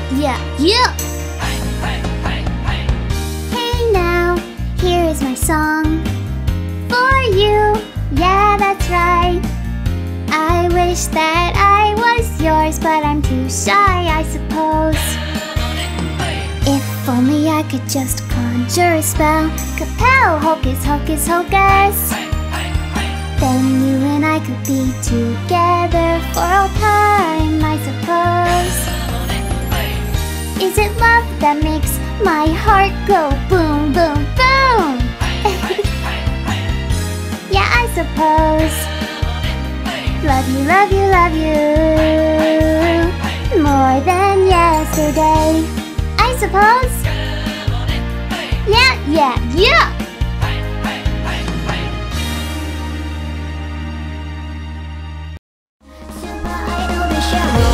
yeah, yeah. Hey now, here is my song for you. Yeah, that's right. I wish that I was yours, but I'm too shy, I suppose. If only I could just conjure a spell. Kapow, hocus, hocus, hocus. Then you and I could be together for all time, I suppose. Is it love that makes my heart go boom, boom, boom? Yeah, I suppose. Love you, love you, love you more than yesterday, I suppose. Yeah, yeah, yeah. Super Idol, the show.